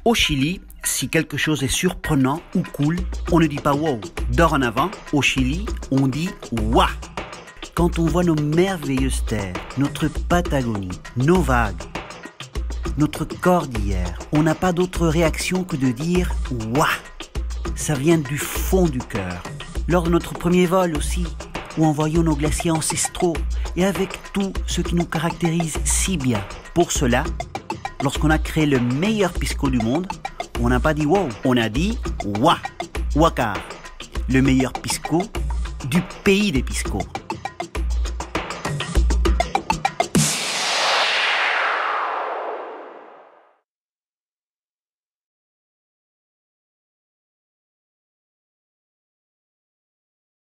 Au Chili, si quelque chose est surprenant ou cool, on ne dit pas wow. Dorénavant, au Chili, on dit wa. Quand on voit nos merveilleuses terres, notre Patagonie, nos vagues, notre cordillère, on n'a pas d'autre réaction que de dire wa. Ça vient du fond du cœur. Lors de notre premier vol aussi, où en voyons nos glaciers ancestraux et avec tout ce qui nous caractérise si bien. Pour cela, lorsqu'on a créé le meilleur pisco du monde, on n'a pas dit wow, on a dit wa, Huacar, le meilleur pisco du pays des piscos.